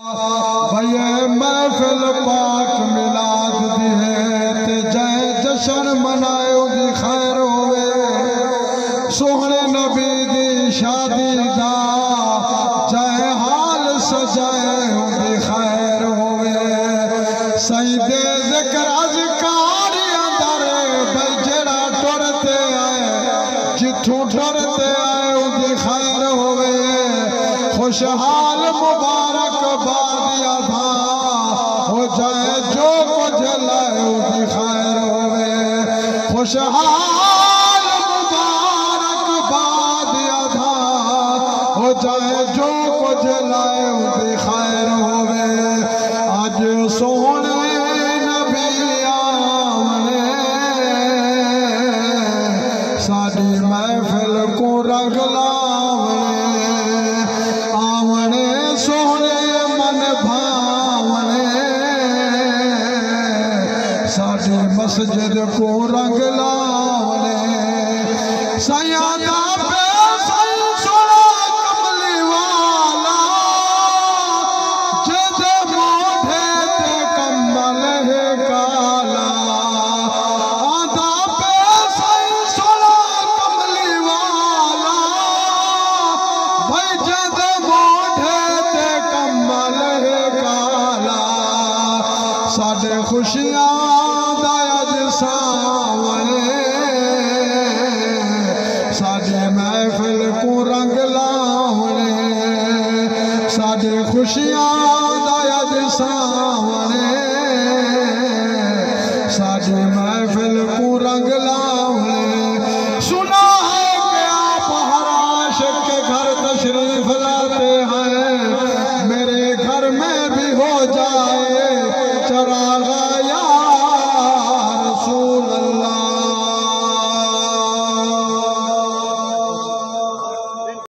भैया महफिल पाक मिलाद दी है ते जय जश्न मनायो दी खैर होवे सोहने नबी दी शादी दा जय हाल सजाए दी खैर होवे सही दे जिक्र अज़कार अंदर भाई जेड़ा टुरते आए जिथों टुरते आए दी खैर होवे खुशहाल मुबारक बादिया था हो जाए जो कुछ लाए उसकी खैर होवे खुशहाल मुबारक बादिया था हो जाए जो कुछ लाए उसकी खैर होवे आज सोहने नबी आमने साडी महफिल को रंग लावने सोहने मन भावने साडी मस्जिद को रंग लावने सयादा पे सही सोना कमली वाला जदे मोढ़े ते कमल है काला आदा पे सही सोना कमली वाला भाई जदे साढ़े खुशियां दायज सावने साढ़े महफिल को रंग लावने साढ़े खुशियां दायज सावने साढ़े महफिल को रंग लावने सुना है कि आप हर आशिक के घर तशरीफ लाते हैं मेरे घर में भी हो जाए